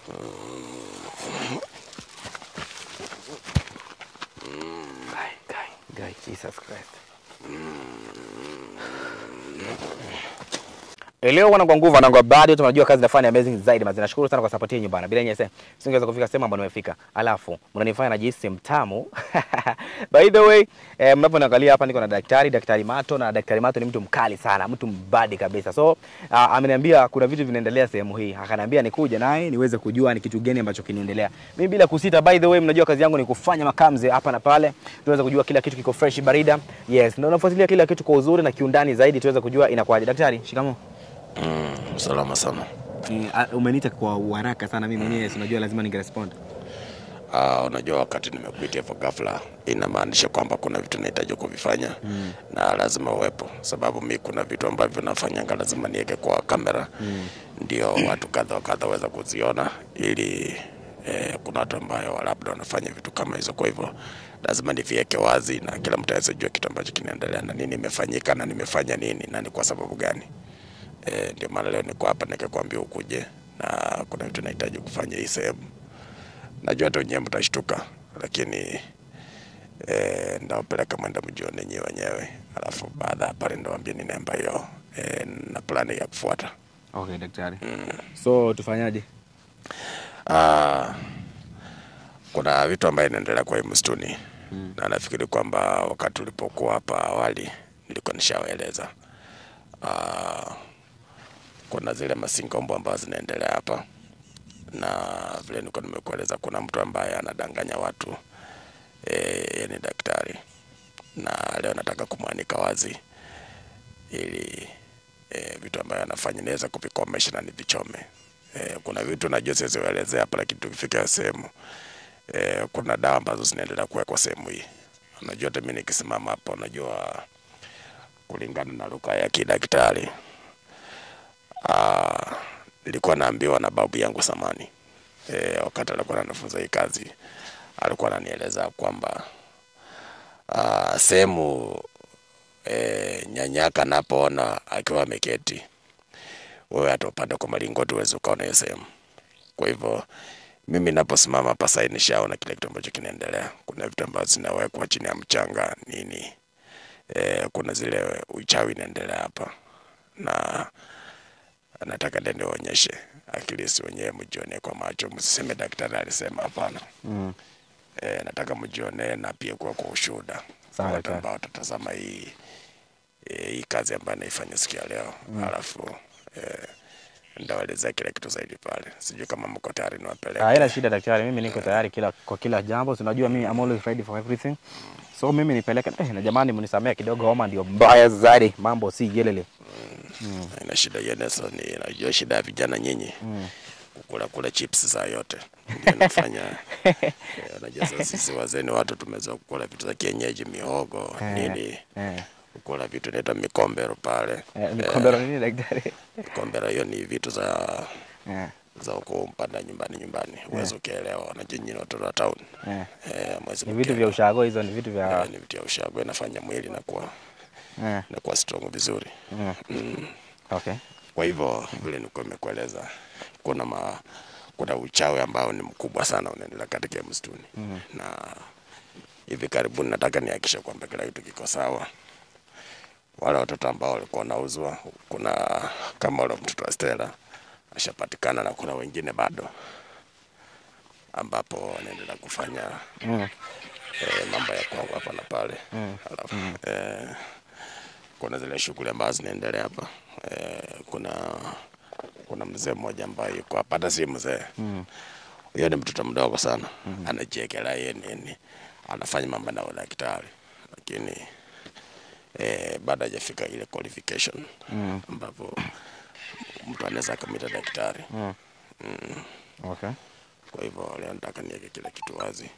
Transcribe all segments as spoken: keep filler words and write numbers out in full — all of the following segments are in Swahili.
Guy, guy, guy, Jesus Christ. Leo wana kwa nguvu na bado tunajua kazi nafanya amazing zaidi. Mazina nashukuru sana kwa support yenu bana. Bila nyinyi singeweza kufika sema ambapo nimefika. Alafu mnanifanya najihisi mtamu. By the way, eh, mnapoangalia hapa niko na daktari, daktari Mato, na daktari Mato ni mtu mkali sana, mtu mbadi kabisa. So, uh, ameniambia kuna vitu vinaendelea sehemu hii. Akaniambia nikuje naye niweze kujua ni kitu gani ambacho kinaendelea. Mimi bila kusita, by the way, mnajua kazi yangu ni kufanya makamze hapa na pale. Tuweze kujua kila kitu kiko fresh barida. Yes, ndio nafuatilia kila kitu kwa uzuri na kiundani zaidi tuweze kujua inakuaje. Daktari, shikamoo. Mm, salama sana. Uh, umeniita kwa haraka sana, mimi mwenyewe unajua lazima ningerespond. Ah, uh, unajua wakati nimekuitia kwa ghafla inamaanisha kwamba kuna vitu nahitaji kuvifanya mm. na lazima uwepo, sababu mimi kuna vitu ambavyo nafanya lazima niweke kwa kamera mm. ndio watu kadha kadha waweza kuziona, ili eh, kuna watu ambao labda wanafanya vitu kama hizo, kwa hivyo lazima niviweke wazi na kila mtu aweze kujua kitu ambacho kinaendelea na nini imefanyika na nimefanya nini na ni kwa sababu gani. Eh, ndio maana leo niko hapa nikakwambia ukuje na kuna vitu nahitaji kufanya hii sehemu. Najua hata wenyewe mtashtuka, lakini eh, ndaopeleka mwenda mjione nyewe wenyewe. Alafu baada pale ndo ambie ni namba hiyo eh, na plani ya kufuata. Okay daktari. Mm. So tufanyaje? Ah, kuna vitu ambavyo inaendelea kwa hii msituni. Mm. Na nafikiri kwamba wakati ulipokuwa hapa awali nilikuwa nishawaeleza. Ah, kuna zile masingombo ambazo zinaendelea hapa, na vile niko nimekueleza kuna mtu ambaye anadanganya watu eh, ni daktari, na leo nataka kumwanika wazi ili eh, vitu ambaye anafanya niweza kuvikomesha na nivichome. Eh, kuna vitu najua siwezi kuelezea hapa, lakini tukifika sehemu eh, kuna dawa ambazo zinaendelea kuwekwa sehemu hii. Unajua hata mimi nikisimama hapa, unajua kulingana na lugha ya kidaktari, ah, nilikuwa naambiwa na babu yangu samani eh, wakati alikuwa anafunza hii kazi, alikuwa ananieleza kwamba ah, sehemu eh, nyanyaka napoona akiwa ameketi, wewe atopanda kwa malingoti uweze ukaona hiyo sehemu. Kwa hivyo mimi naposimama hapa sasa nishaona kile kitu ambacho kinaendelea. Kuna vitu ambavyo zinawekwa chini ya mchanga nini, eh, kuna zile uchawi inaendelea hapa, na nataka ndio nionyeshe akili si wenyewe mjione kwa macho, msiseme daktari alisema, hapana. Mm. Eh, nataka mjione na pia kwa kwa ushuhuda. Sawa, ambao watatazama hii eh, hii kazi ambayo naifanya siku ya leo. Mm. Alafu eh, ndawaeleza kila kitu zaidi pale. Sijui kama mko tayari niwapeleke. Haina shida daktari, mimi niko tayari kila kwa kila jambo. Unajua mimi I'm always ready for everything. Mm. So mimi nipeleke eh, na jamani mnisamee kidogo, homa ndio mbaya zaidi, mambo si gelele. Mm. Haina shida yeneso, ni najua shida ya vijana nyinyi. Mm. Kukula kula chips saa yote ndio nafanya. Unajua sasa sisi wazee ni watu tumezoea kukula vitu za kienyeji, mihogo nini. Eh. Kukula vitu inaitwa mikombero pale. Eh, mikombero nini daktari? Mikombero hiyo ni vitu za eh, za kumpanda nyumbani nyumbani. Uwezo kuelewa na nyinyi watu wa town. Eh. Eh, ni vitu vya ushago hizo, ni vitu vya eh, ni vitu vya ushago, inafanya mwili na kuwa eh, na kuwa strong vizuri. Mm. Mm. Okay. Kwa hivyo vile niko nimekueleza, kuna ma, kuna uchawi ambao ni mkubwa sana unaendelea katika msituni. Mm. Na hivi karibuni nataka nihakikishe kwamba kila kitu kiko sawa. Wale watoto ambao walikuwa wanauzwa, kuna kama wale mtoto wa Stella ashapatikana, na kuna wengine bado ambapo wanaendelea kufanya mm. eh, mambo ya kwangu hapa na pale. Mm. Alafu mm. eh, kuna zile shughuli ambazo zinaendelea hapa. Eh, kuna kuna mzee mmoja ambaye yuko hapa, hata si mzee. Mm. Huyo ni mtoto mdogo sana. Mm. Anajiekela yeye nini, anafanya mambo na daktari, lakini eh, baada hajafika ile qualification mm. ambapo mtu anaweza kumita daktari. Mm. Mm. Okay. Kwa hivyo leo nataka niweke kila kitu wazi.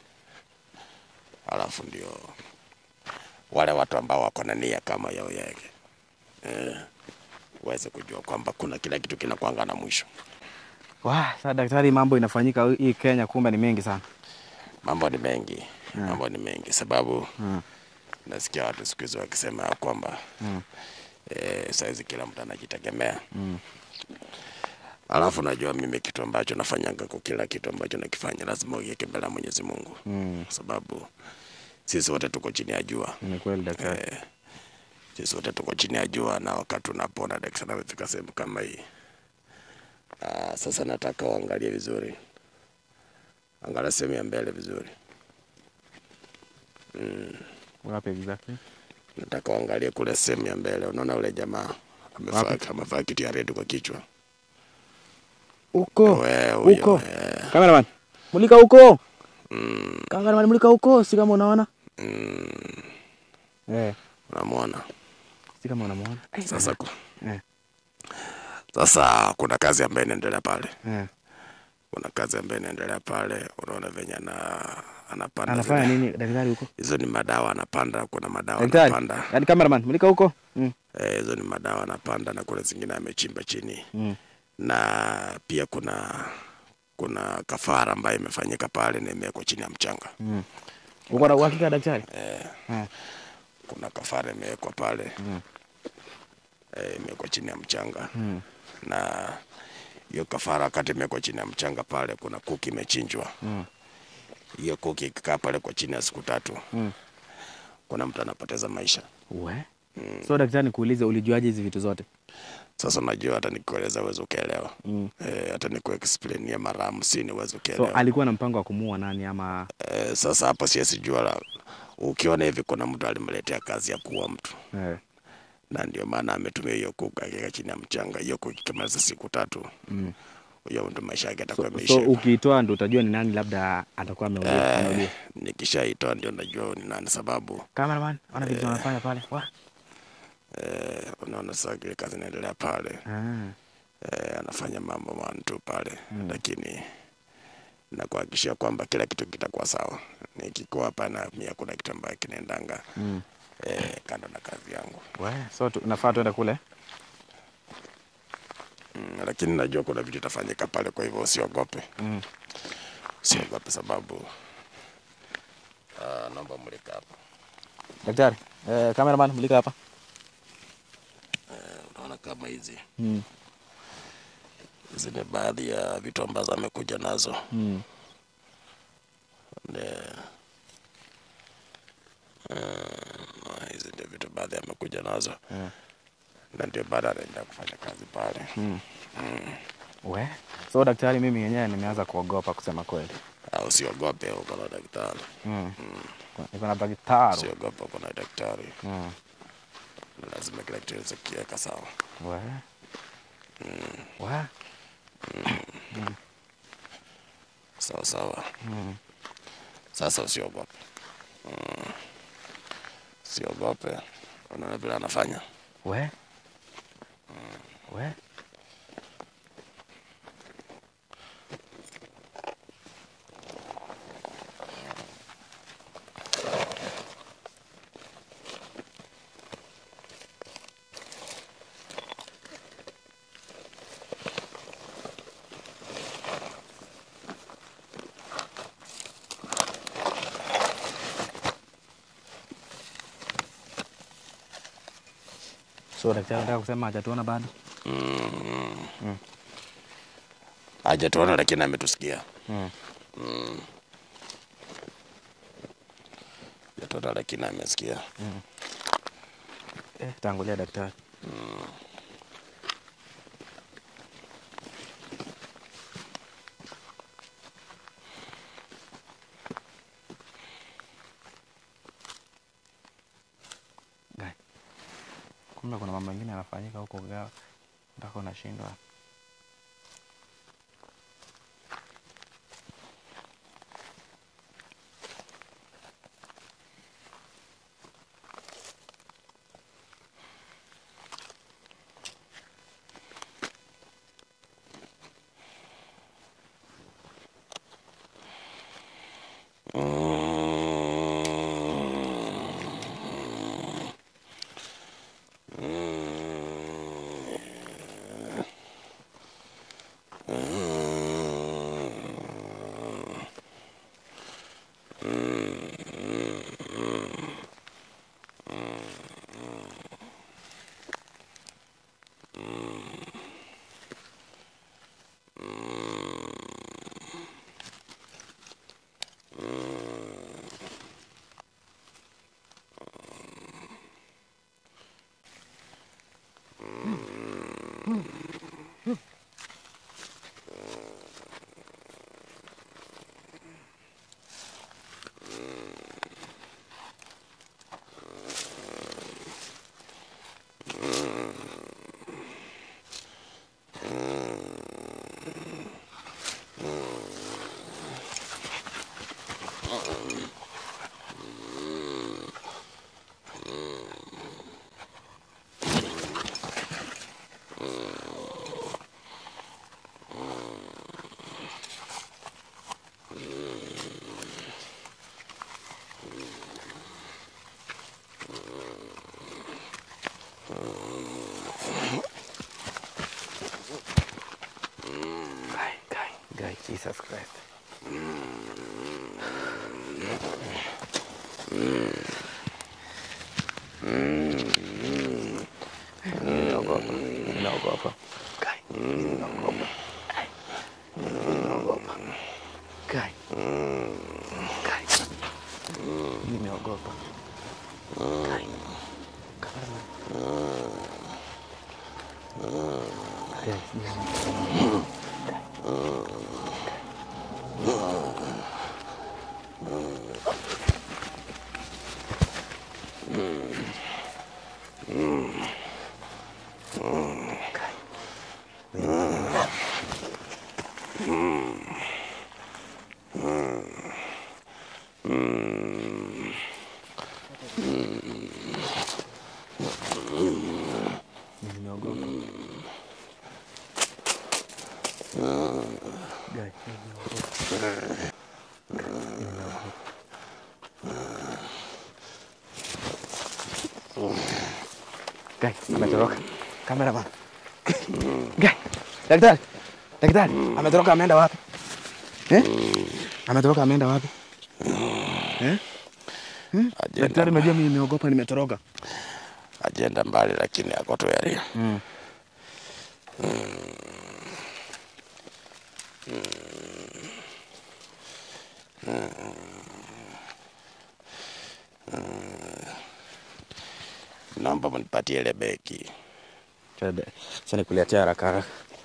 Alafu ndio wale watu ambao wako na nia kama yao yake eh, waweze kujua kwamba kuna kila kitu kinakuanga na mwisho. Wah, sasa daktari, mambo inafanyika hii Kenya kumbe ni mengi sana. Mambo ni mengi. Mm. Mambo ni mengi sababu mm. nasikia watu siku hizo wakisema kwamba mm. eh, saizi kila mtu anajitegemea. Mm. Alafu najua mimi kitu ambacho nafanyanga, kwa kila kitu ambacho nakifanya lazima uiweke mbele ya Mwenyezi Mungu. Mm. Sababu sisi wote tuko chini ya jua. Ni kweli daktari. Eh, sisi wote tuko chini ya jua, na wakati unapona daktari amefika sehemu kama hii. Ah, sasa nataka uangalie vizuri. Angalia sehemu ya mbele vizuri. Mm. Wapi exactly? Nataka uangalie kule sehemu ya mbele. Unaona ule jamaa amevaa amevaa kitu ya red kwa kichwa. Uko. Wewe uko. Cameraman. Mulika huko. Mm. Cameraman mulika huko, si kama unaona? Mm. Eh. Unamwona? Si kama unamuona. Sasa ku. Eh. Sasa kuna kazi ambayo inaendelea pale. Eh. Kuna kazi ambayo inaendelea pale. Unaona venye ana anapanda. Anafanya nini daktari huko? Hizo ni madawa anapanda, kuna madawa daktari anapanda. Yaani cameraman mulika huko. Mm. Eh, hizo ni madawa anapanda, na kuna zingine amechimba chini. Mm. Na pia kuna kuna kafara ambayo imefanyika pale na imewekwa chini ya mchanga. Mm. Uko na uhakika daktari? Eh. Eh. Kuna kafara imewekwa pale. Mm. Eh, imewekwa chini ya mchanga. Mm. Na hiyo kafara wakati imewekwa chini ya mchanga pale, kuna kuki imechinjwa. Mm. Hiyo kuki ikikaa pale kwa chini ya siku tatu. Mm. Kuna mtu anapoteza maisha. We? Mm. So daktari nikuulize, ulijuaje hizi vitu zote? Sasa unajua hata nikueleza uwezo ukaelewa. Mm. Eh, hata nikuexplain ya mara hamsini uwezo ukaelewa. So alikuwa na mpango wa kumuua nani ama? Eh, sasa hapo siwezi jua la. Ukiona hivi kuna mtu alimletea kazi ya kuua mtu. Eh. Na ndio maana ametumia hiyo kuku akaweka chini ya mchanga. Hiyo kuku ikimaliza siku tatu. Mm. Huyo mtu maisha yake atakuwa ameisha. So, so ukiitoa ndio utajua ni nani labda atakuwa ameuliwa. Eh, nikishaitoa ndio najua ni nani, sababu cameraman ona vitu wanafanya pale. Wa? Eh, unaona sasa ile kazi inaendelea pale. Ah. Eh, anafanya mambo mantu pale. Mm. Lakini na kuhakikisha kwamba kila kitu kitakuwa sawa. Nikikuwa hapa na mimi kuna kitu ambacho kinaendanga. Mm. Eh, kando na kazi yangu. We, so tu, nafaa tuende kule. Mm, lakini najua kuna vitu vitafanyika pale, kwa hivyo usiogope. Mm. Usiogope sababu ah, naomba mulika hapa. Daktari, eh, cameraman mulika hapa. Eh, unaona kama hizi. Mm. Hizi ni baadhi ya vitu ambazo amekuja nazo. Mm. Ne Uh, hizi ndio vitu baadhi amekuja nazo. Mm. Na ndio baada anaenda kufanya kazi pale. Mm. Mm. We? So daktari, mimi yenyewe nimeanza kuogopa kusema kweli. Ah, usiogope, uko na daktari. Mm. Mm. Niko na daktari. Usiogope, uko na daktari. Mm. Lazima kila kitu kiweke sawa. We? Mm. We? Mm. Mm. Sawa sawa. Mm. Sasa usiogope. Mm. Usiogope. Unaona vile anafanya? We? Mm. We? So daktari nataka kusema hajatuona bado? Mm. Mm. Hajatuona lakini ametusikia. Mm. Mm. Hajatuona lakini amesikia. Mm. Eh, tangulia daktari. Mm. Kumbe kuna mambo mengine yanafanyika huko gawa. Mpaka unashindwa. Guy, Jesus Christ. Ninaogopa. Ninaogopa. Guy, ninaogopa. Ninaogopa. Guy. Guy. Nimeogopa. Guy. Guy, ametoroka. Cameraman. Guy, daktari. Daktari, ametoroka ameenda wapi? Eh? Ametoroka ameenda wapi? Eh? Hmm? Daktari, unajua mimi nimeogopa nimetoroka. Ajenda mbali lakini ako tu area. Mm. Naomba mnipatie ile beki. Chade. Sasa nikuletea haraka haraka.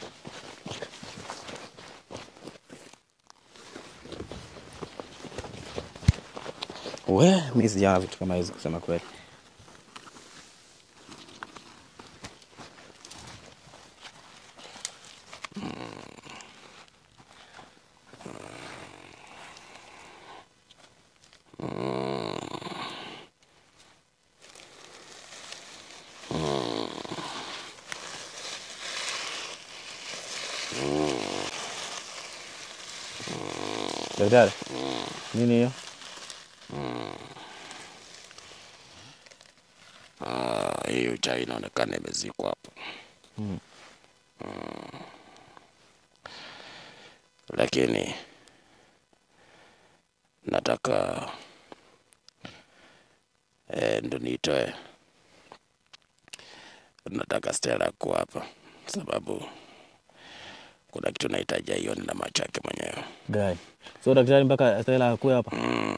We, mimi sijaona vitu kama hizo kusema kweli. Daktari. Nini hiyo? Ah, hiyo chai inaonekana imezikwa hapo. Mm. Mm. Lakini nataka eh, ndo nitoe. Nataka Stella kuwa hapa sababu kuna kitu nahitaji aione na macho yake mwenyewe. Guy. So daktari mpaka Stella akue hapa. Mm.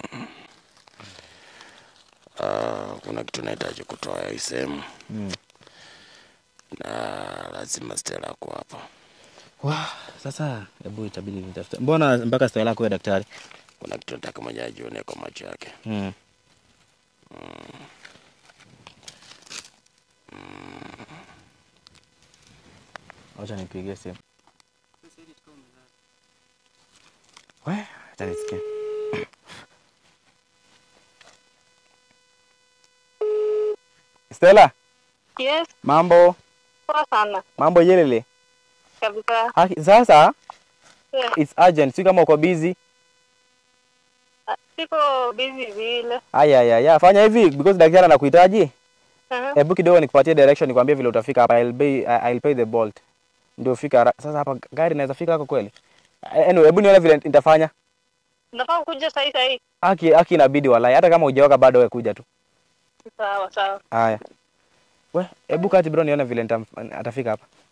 Uh, kuna kitu nahitaji kutoa hii sehemu. Mm. Na lazima Stella kuwa hapa. Wow, sasa hebu itabidi nitafute. Mbona mpaka Stella akue daktari? Kuna kitu nataka mwenyewe ajione kwa macho yake. Mm. Mm. Mm. Acha nipigie simu. We, acha nisikie. Stella, Yes, mambo? poa sana. Mambo yelele. Kabisa. Haki, sasa Yeah. it's urgent. Si kama uko busy. Ah, Siko busy vile. Aya aya ya, fanya hivi because daktari anakuhitaji. Uh-huh. Hebu kidogo nikupatie direction nikwambie vile utafika hapa. I'll pay I'll pay the bolt. Ndio fika hara- sasa hapa gari inaweza fika hako kweli? Anyway, hebu nione vile nitafanya. Nafaa kuja sahi sahi. Haki haki inabidi walai. Hata kama hujaoka bado wewe kuja tu. Sawa sawa. Haya. We, hebu kati bro nione vile nitam- atafika hapa.